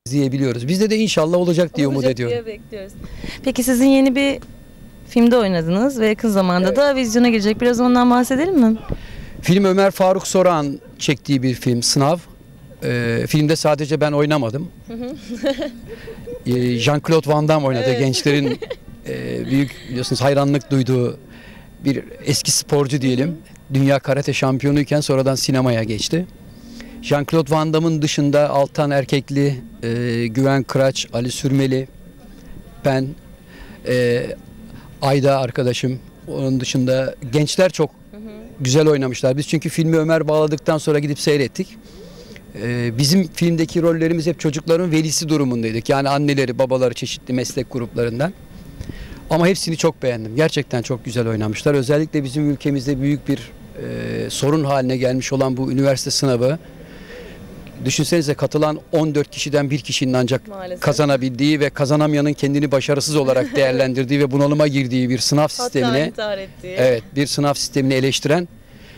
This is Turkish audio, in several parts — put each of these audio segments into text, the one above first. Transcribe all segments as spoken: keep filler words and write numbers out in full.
izleyebiliyoruz. Bizde de inşallah olacak diye Olacak umut ediyorum. diye bekliyoruz. Peki sizin yeni bir filmde oynadınız ve yakın zamanda Evet. da vizyona girecek. Biraz ondan bahsedelim mi? Film Ömer Faruk Soran çektiği bir film, Sınav. Ee, filmde sadece ben oynamadım. ee, Jean-Claude Van Damme oynadı. Evet. Gençlerin e, büyük biliyorsunuz hayranlık duyduğu bir eski sporcu diyelim. Dünya karate şampiyonuyken sonradan sinemaya geçti. Jean-Claude Van Damme'ın dışında Altan Erkekli, e, Güven Kıraç, Ali Sürmeli, ben, e, Ayda arkadaşım. Onun dışında gençler çok güzel oynamışlar. Biz çünkü filmi Ömer bağladıktan sonra gidip seyrettik. Ee, bizim filmdeki rollerimiz hep çocukların velisi durumundaydık. Yani anneleri, babaları çeşitli meslek gruplarından. Ama hepsini çok beğendim. Gerçekten çok güzel oynamışlar. Özellikle bizim ülkemizde büyük bir e, sorun haline gelmiş olan bu üniversite sınavı. Düşünsenize, katılan on dört kişiden bir kişinin ancak Maalesef. kazanabildiği ve kazanamayanın kendini başarısız olarak değerlendirdiği ve bunalıma girdiği bir sınav Hatta sistemine, intihar ettiği. evet, bir sınav sistemini eleştiren,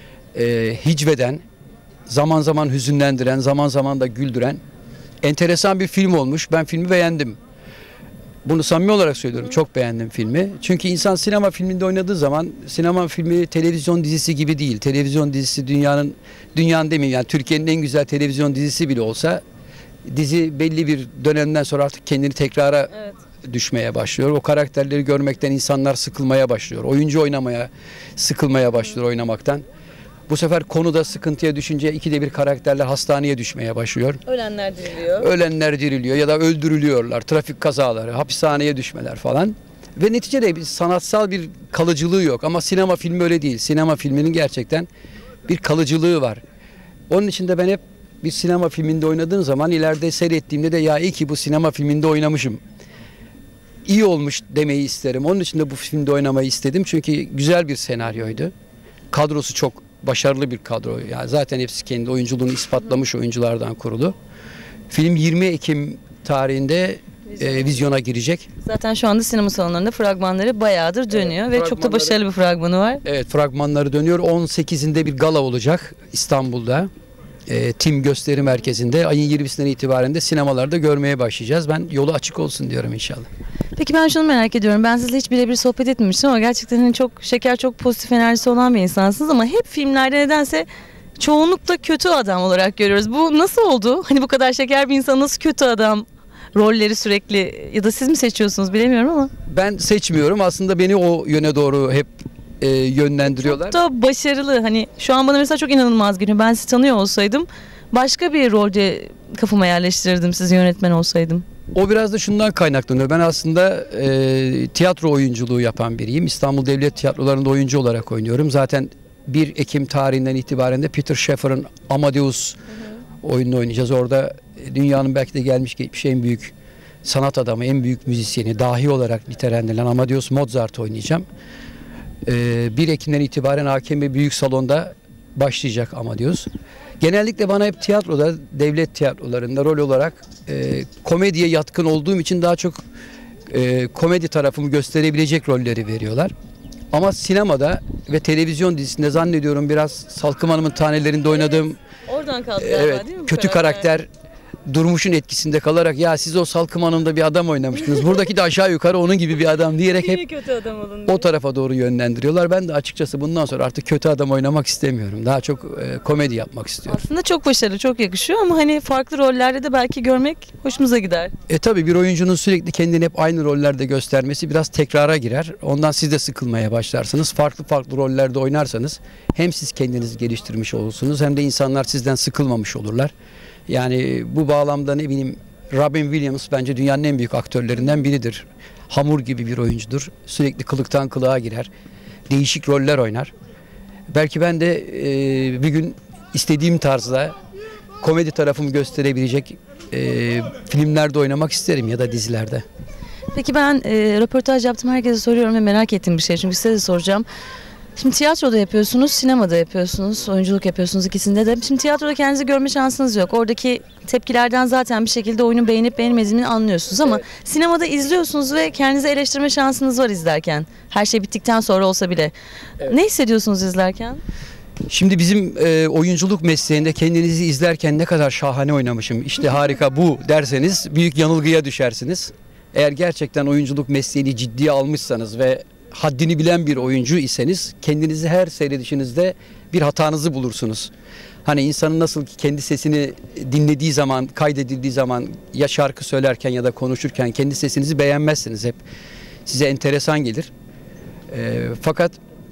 e, hicveden, zaman zaman hüzünlendiren, zaman zaman da güldüren enteresan bir film olmuş. Ben filmi beğendim. Bunu samimi olarak söylüyorum. Çok beğendim filmi. Çünkü insan sinema filminde oynadığı zaman, sinema filmi televizyon dizisi gibi değil. Televizyon dizisi dünyanın, dünyanın demeyeyim yani Türkiye'nin en güzel televizyon dizisi bile olsa, dizi belli bir dönemden sonra artık kendini tekrara Evet. düşmeye başlıyor. O karakterleri görmekten insanlar sıkılmaya başlıyor. Oyuncu oynamaya, sıkılmaya başlıyor oynamaktan. Bu sefer konuda sıkıntıya düşünce ikide bir karakterler hastaneye düşmeye başlıyor. Ölenler diriliyor. Ölenler diriliyor ya da öldürülüyorlar. Trafik kazaları, hapishaneye düşmeler falan. Ve neticede bir sanatsal bir kalıcılığı yok. Ama sinema filmi öyle değil. Sinema filminin gerçekten bir kalıcılığı var. Onun için de ben hep bir sinema filminde oynadığım zaman ileride seyrettiğimde de ya iyi ki bu sinema filminde oynamışım, İyi olmuş demeyi isterim. Onun için de bu filmde oynamayı istedim. Çünkü güzel bir senaryoydu. Kadrosu çok başarılı bir kadro. Yani zaten hepsi kendi oyunculuğunu ispatlamış oyunculardan kurulu. Film yirmi Ekim tarihinde e, vizyona girecek. Zaten şu anda sinema salonlarında fragmanları bayağıdır dönüyor Evet, ve çok da fragmanları- başarılı bir fragmanı var. Evet, fragmanları dönüyor. on sekizinde bir gala olacak İstanbul'da. E, Tim Gösteri Merkezi'nde. Ayın yirmisinden itibaren de sinemalarda görmeye başlayacağız. Ben yolu açık olsun diyorum inşallah. Peki ben şunu merak ediyorum. Ben sizinle hiç birebir sohbet etmemiştim ama gerçekten hani çok şeker, çok pozitif enerjisi olan bir insansınız ama hep filmlerde nedense çoğunlukla kötü adam olarak görüyoruz. Bu nasıl oldu? Hani bu kadar şeker bir insan nasıl kötü adam rolleri sürekli, ya da siz mi seçiyorsunuz bilemiyorum ama. Ben seçmiyorum. Aslında beni o yöne doğru hep e, yönlendiriyorlar. Çok da başarılı. Hani şu an bana mesela çok inanılmaz geliyor. Ben sizi tanıyor olsaydım başka bir rolde kafama yerleştirirdim sizi, yönetmen olsaydım. O biraz da şundan kaynaklanıyor. Ben aslında e, tiyatro oyunculuğu yapan biriyim. İstanbul Devlet Tiyatroları'nda oyuncu olarak oynuyorum. Zaten bir Ekim tarihinden itibaren de Peter Shaffer'ın Amadeus hı hı. oyununu oynayacağız. Orada dünyanın belki de gelmiş geçmiş en büyük sanat adamı, en büyük müzisyeni, dahi olarak nitelendirilen Amadeus Mozart oynayacağım. E, bir Ekim'den itibaren A K M Büyük Salon'da başlayacak Amadeus. Genellikle bana hep tiyatroda, devlet tiyatrolarında rol olarak e, komediye yatkın olduğum için daha çok e, komedi tarafımı gösterebilecek rolleri veriyorlar. Ama sinemada ve televizyon dizisinde zannediyorum biraz Salkım Hanım'ın Tanelerinde oynadığım Oradan kaldı galiba, evet, değil mi bu kötü karakter Durmuş'un etkisinde kalarak ya siz o Salkım Hanım'da bir adam oynamıştınız. Buradaki de aşağı yukarı onun gibi bir adam diyerek hep kötü adam olun diye. o tarafa doğru yönlendiriyorlar. Ben de açıkçası bundan sonra artık kötü adam oynamak istemiyorum. Daha çok e, komedi yapmak istiyorum. Aslında çok başarılı, çok yakışıyor ama hani farklı rollerde de belki görmek hoşumuza gider. E tabi bir oyuncunun sürekli kendini hep aynı rollerde göstermesi biraz tekrara girer. Ondan siz de sıkılmaya başlarsınız. Farklı farklı rollerde oynarsanız hem siz kendinizi geliştirmiş olursunuz hem de insanlar sizden sıkılmamış olurlar. Yani bu bağlamda ne bileyim, Robin Williams bence dünyanın en büyük aktörlerinden biridir. Hamur gibi bir oyuncudur. Sürekli kılıktan kılığa girer. Değişik roller oynar. Belki ben de e, bir gün istediğim tarzda komedi tarafımı gösterebilecek e, filmlerde oynamak isterim ya da dizilerde. Peki ben e, röportaj yaptım, herkese soruyorum ve merak ettiğim bir şey, çünkü size de soracağım. Şimdi tiyatroda yapıyorsunuz, sinemada yapıyorsunuz, oyunculuk yapıyorsunuz, ikisinde de. Şimdi tiyatroda kendinizi görme şansınız yok. Oradaki tepkilerden zaten bir şekilde oyunu beğenip beğenmediğini anlıyorsunuz ama evet, sinemada izliyorsunuz ve kendinizi eleştirme şansınız var izlerken. Her şey bittikten sonra olsa bile. Evet. Ne hissediyorsunuz izlerken? Şimdi bizim e, oyunculuk mesleğinde kendinizi izlerken ne kadar şahane oynamışım, işte harika bu derseniz büyük yanılgıya düşersiniz. Eğer gerçekten oyunculuk mesleğini ciddiye almışsanız ve haddini bilen bir oyuncu iseniz kendinizi her seyredişinizde bir hatanızı bulursunuz. Hani insanın nasıl ki kendi sesini dinlediği zaman, kaydedildiği zaman ya şarkı söylerken ya da konuşurken kendi sesinizi beğenmezsiniz hep. Size enteresan gelir. E, fakat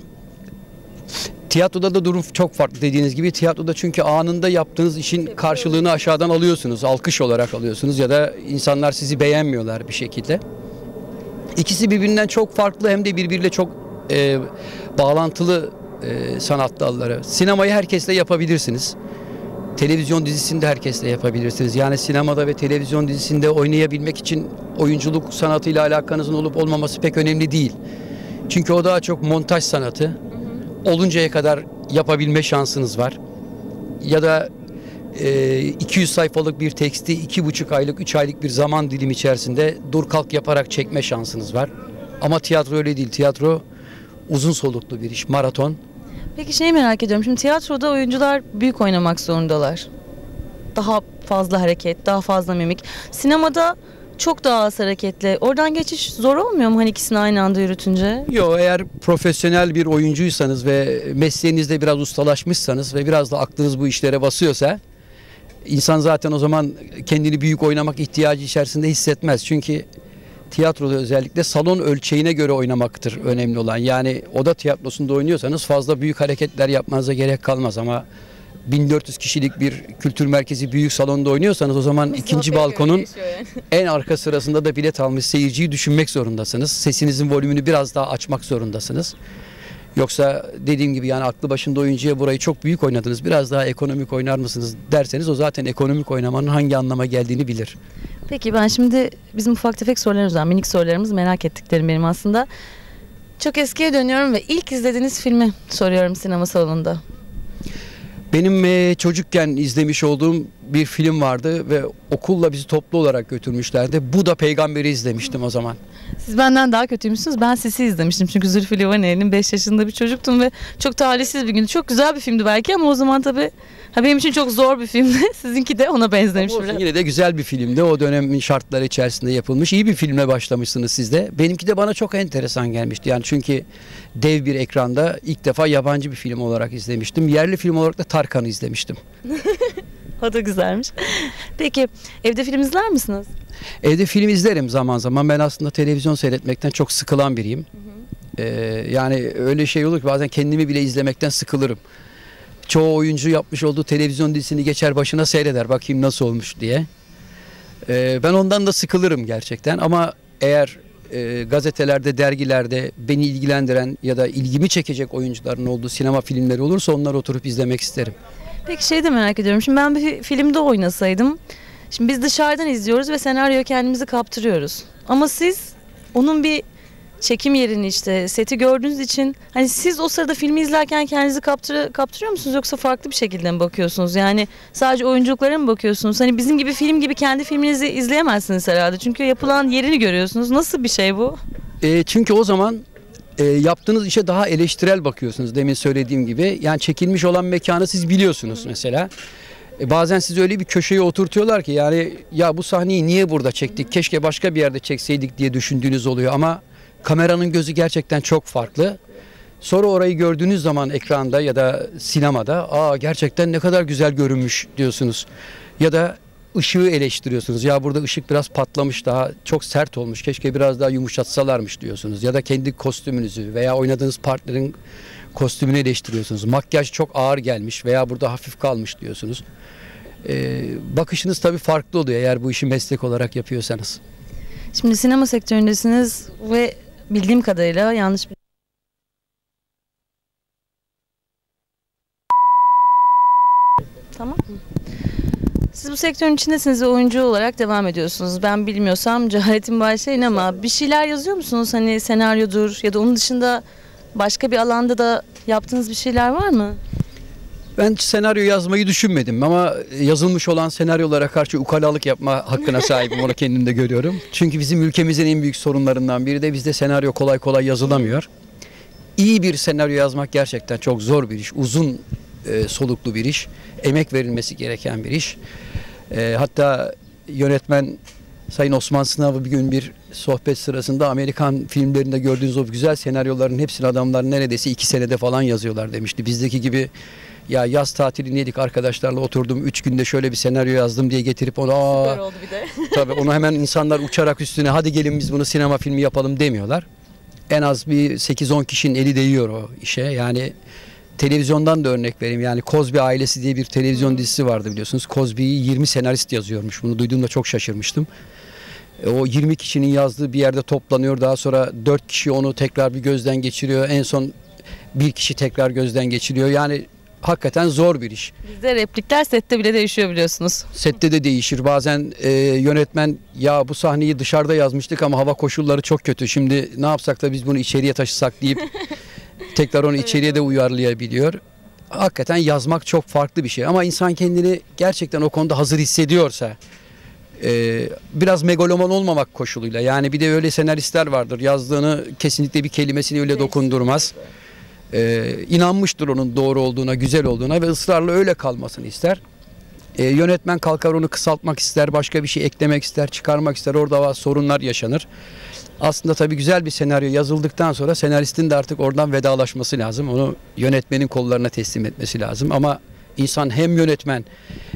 tiyatroda da durum çok farklı dediğiniz gibi. Tiyatroda çünkü anında yaptığınız işin karşılığını aşağıdan alıyorsunuz. Alkış olarak alıyorsunuz ya da insanlar sizi beğenmiyorlar bir şekilde. İkisi birbirinden çok farklı hem de birbiriyle çok e, bağlantılı e, sanat dalları. Sinemayı herkesle yapabilirsiniz. Televizyon dizisinde herkesle yapabilirsiniz. Yani sinemada ve televizyon dizisinde oynayabilmek için oyunculuk sanatıyla alakanızın olup olmaması pek önemli değil. Çünkü o daha çok montaj sanatı. Oluncaya kadar yapabilme şansınız var. Ya da e, iki yüz sayfalık bir teksti iki buçuk aylık, üç aylık bir zaman dilimi içerisinde dur kalk yaparak çekme şansınız var. Ama tiyatro öyle değil. Tiyatro uzun soluklu bir iş, maraton. Peki şeyi merak ediyorum. Şimdi tiyatroda oyuncular büyük oynamak zorundalar. Daha fazla hareket, daha fazla mimik. Sinemada çok daha az hareketli. Oradan geçiş zor olmuyor mu hani ikisini aynı anda yürütünce? Yok, eğer profesyonel bir oyuncuysanız ve mesleğinizde biraz ustalaşmışsanız ve biraz da aklınız bu işlere basıyorsa insan zaten o zaman kendini büyük oynamak ihtiyacı içerisinde hissetmez. Çünkü tiyatroda özellikle salon ölçeğine göre oynamaktır önemli olan. Yani oda tiyatrosunda oynuyorsanız fazla büyük hareketler yapmanıza gerek kalmaz ama bin dört yüz kişilik bir kültür merkezi büyük salonda oynuyorsanız o zaman Mustafa ikinci balkonun yani. En arka sırasında da bilet almış seyirciyi düşünmek zorundasınız. Sesinizin volümünü biraz daha açmak zorundasınız. Yoksa dediğim gibi yani aklı başında oyuncuya burayı çok büyük oynadınız, biraz daha ekonomik oynar mısınız derseniz o zaten ekonomik oynamanın hangi anlama geldiğini bilir. Peki ben şimdi bizim ufak tefek sorularımız var, minik sorularımız, merak ettiklerim benim aslında. Çok eskiye dönüyorum ve ilk izlediğiniz filmi soruyorum sinema salonunda. Benim e, çocukken izlemiş olduğum bir film vardı ve okulla bizi toplu olarak götürmüşlerdi. Bu da Peygamber'i izlemiştim o zaman. Siz benden daha kötüymüşsünüz. Ben Sis'i izlemiştim çünkü Zülfü Livaneli'nin beş yaşında bir çocuktum ve çok talihsiz bir gündü. Çok güzel bir filmdi belki ama o zaman tabii ha benim için çok zor bir filmdi. Sizinki de ona benzemiş. Yine de güzel bir filmdi. O dönemin şartları içerisinde yapılmış. İyi bir filmle başlamışsınız siz de. Benimki de bana çok enteresan gelmişti. Yani çünkü dev bir ekranda ilk defa yabancı bir film olarak izlemiştim. Yerli film olarak da Tarkan'ı izlemiştim. O da güzelmiş. Peki evde film izler misiniz? Evde film izlerim zaman zaman. Ben aslında televizyon seyretmekten çok sıkılan biriyim. Hı hı. Ee, yani öyle şey olur ki bazen kendimi bile izlemekten sıkılırım. Çoğu oyuncu yapmış olduğu televizyon dizisini geçer başına seyreder. Bakayım nasıl olmuş diye. Ee, ben ondan da sıkılırım gerçekten. Ama eğer e, gazetelerde, dergilerde beni ilgilendiren ya da ilgimi çekecek oyuncuların olduğu sinema filmleri olursa onları oturup izlemek isterim. Peki şey de merak ediyorum. Şimdi ben bir filmde oynasaydım. Şimdi biz dışarıdan izliyoruz ve senaryoya kendimizi kaptırıyoruz. Ama siz onun bir çekim yerini işte seti gördüğünüz için hani siz o sırada filmi izlerken kendinizi kaptır kaptırıyor musunuz yoksa farklı bir şekilde mi bakıyorsunuz? Yani sadece oyunculuklara mı bakıyorsunuz? Hani bizim gibi film gibi kendi filminizi izleyemezsiniz herhalde. Çünkü yapılan yerini görüyorsunuz. Nasıl bir şey bu? E, çünkü o zaman e, yaptığınız işe daha eleştirel bakıyorsunuz demin söylediğim gibi. Yani çekilmiş olan mekanı siz biliyorsunuz mesela. E, bazen sizi öyle bir köşeye oturtuyorlar ki yani ya bu sahneyi niye burada çektik? Keşke başka bir yerde çekseydik diye düşündüğünüz oluyor ama kameranın gözü gerçekten çok farklı. Sonra orayı gördüğünüz zaman ekranda ya da sinemada aa gerçekten ne kadar güzel görünmüş diyorsunuz. Ya da ışığı eleştiriyorsunuz. Ya burada ışık biraz patlamış, daha çok sert olmuş. Keşke biraz daha yumuşatsalarmış diyorsunuz. Ya da kendi kostümünüzü veya oynadığınız partnerin kostümünü eleştiriyorsunuz. Makyaj çok ağır gelmiş veya burada hafif kalmış diyorsunuz. Ee, bakışınız tabii farklı oluyor eğer bu işi meslek olarak yapıyorsanız. Şimdi sinema sektöründesiniz ve bildiğim kadarıyla yanlış bir Tamam mı? Siz bu sektörün içindesiniz ve oyuncu olarak devam ediyorsunuz. Ben bilmiyorsam cehaletim bağışlayın ama bir şeyler yazıyor musunuz? Hani senaryodur ya da onun dışında başka bir alanda da yaptığınız bir şeyler var mı? Ben senaryo yazmayı düşünmedim ama yazılmış olan senaryolara karşı ukalalık yapma hakkına sahibim, onu kendimde görüyorum. Çünkü bizim ülkemizin en büyük sorunlarından biri de bizde senaryo kolay kolay yazılamıyor. İyi bir senaryo yazmak gerçekten çok zor bir iş. Uzun e, soluklu bir iş. Emek verilmesi gereken bir iş. E, hatta yönetmen Sayın Osman Sınav'ı bir gün bir sohbet sırasında Amerikan filmlerinde gördüğünüz o güzel senaryoların hepsini adamlar neredeyse iki senede falan yazıyorlar demişti. Bizdeki gibi ya yaz tatilini yedik arkadaşlarla oturdum üç günde şöyle bir senaryo yazdım diye getirip onu aa, Süper oldu bir de. tabii onu hemen insanlar uçarak üstüne hadi gelin biz bunu sinema filmi yapalım demiyorlar. En az bir sekiz on kişinin eli değiyor o işe. Yani televizyondan da örnek vereyim. Yani Cosby Ailesi diye bir televizyon dizisi vardı biliyorsunuz. Cosby'yi yirmi senarist yazıyormuş. Bunu duyduğumda çok şaşırmıştım. O yirmi kişinin yazdığı bir yerde toplanıyor. Daha sonra dört kişi onu tekrar bir gözden geçiriyor. En son bir kişi tekrar gözden geçiriyor. Yani hakikaten zor bir iş. Bizde replikler sette bile değişiyor biliyorsunuz. Sette de değişir. Bazen e, yönetmen ya bu sahneyi dışarıda yazmıştık ama hava koşulları çok kötü. Şimdi ne yapsak da biz bunu içeriye taşısak deyip tekrar onu içeriye de uyarlayabiliyor. Hakikaten yazmak çok farklı bir şey. Ama insan kendini gerçekten o konuda hazır hissediyorsa e, biraz megaloman olmamak koşuluyla. Yani bir de öyle senaristler vardır. Yazdığını kesinlikle bir kelimesini öyle dokundurmaz. Ee, inanmıştır onun doğru olduğuna, güzel olduğuna ve ısrarla öyle kalmasını ister. Ee, yönetmen kalkar onu kısaltmak ister, başka bir şey eklemek ister, çıkarmak ister. Orada sorunlar yaşanır. Aslında tabii güzel bir senaryo yazıldıktan sonra senaristin de artık oradan vedalaşması lazım. Onu yönetmenin kollarına teslim etmesi lazım. Ama insan hem yönetmen,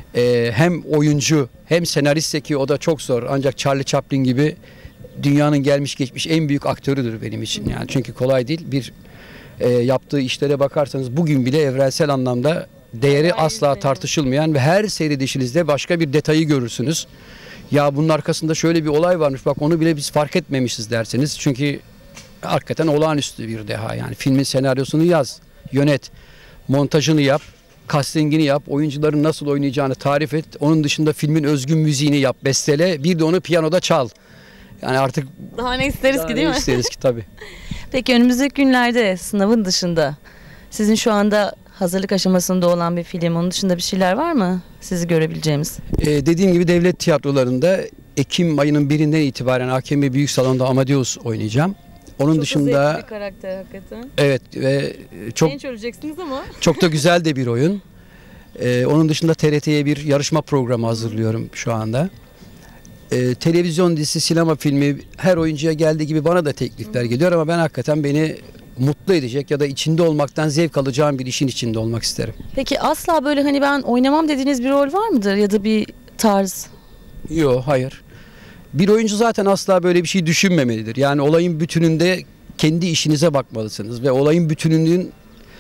e, hem oyuncu, hem senaristse ki o da çok zor. Ancak Charlie Chaplin gibi dünyanın gelmiş geçmiş en büyük aktörüdür benim için. Yani çünkü kolay değil. Bir E, yaptığı işlere bakarsanız bugün bile evrensel anlamda değeri asla tartışılmayan ve her seyredişinizde başka bir detayı görürsünüz. Ya bunun arkasında şöyle bir olay varmış bak onu bile biz fark etmemişiz derseniz. Çünkü hakikaten olağanüstü bir deha yani. Filmin senaryosunu yaz, yönet, montajını yap, castingini yap, oyuncuların nasıl oynayacağını tarif et. Onun dışında filmin özgün müziğini yap, bestele, bir de onu piyanoda çal. Yani artık Daha ne isteriz ki değil mi? isteriz ki tabii. Peki önümüzdeki günlerde sınavın dışında sizin şu anda hazırlık aşamasında olan bir film, onun dışında bir şeyler var mı sizi görebileceğimiz? Ee, dediğim gibi devlet tiyatrolarında Ekim ayının birinden itibaren A K M Büyük Salon'da Amadeus oynayacağım. Onun Çok dışında zevkli bir karakter hakikaten. evet ve çok Genç öleceksiniz ama. çok da güzel de bir oyun. Ee, onun dışında T R T'ye bir yarışma programı hazırlıyorum şu anda. Ee, televizyon dizisi, sinema filmi her oyuncuya geldiği gibi bana da teklifler geliyor ama ben hakikaten beni mutlu edecek ya da içinde olmaktan zevk alacağım bir işin içinde olmak isterim. Peki asla böyle hani ben oynamam dediğiniz bir rol var mıdır ya da bir tarz? Yok, hayır. Bir oyuncu zaten asla böyle bir şey düşünmemelidir. Yani olayın bütününde kendi işinize bakmalısınız ve olayın bütününün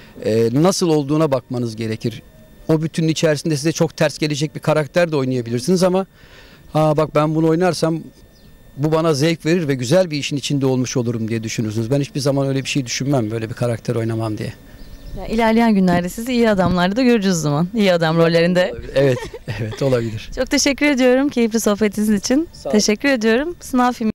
e, nasıl olduğuna bakmanız gerekir. O bütünün içerisinde size çok ters gelecek bir karakter de oynayabilirsiniz ama ha bak ben bunu oynarsam bu bana zevk verir ve güzel bir işin içinde olmuş olurum diye düşünürsünüz. Ben hiçbir zaman öyle bir şey düşünmem, böyle bir karakter oynamam diye. Ya ilerleyen günlerde sizi iyi adamlarda da göreceğiz o zaman. İyi adam rollerinde. Evet, evet olabilir. Çok teşekkür ediyorum keyifli sohbetiniz için. Sağ olun. Teşekkür ediyorum. Sınav filmi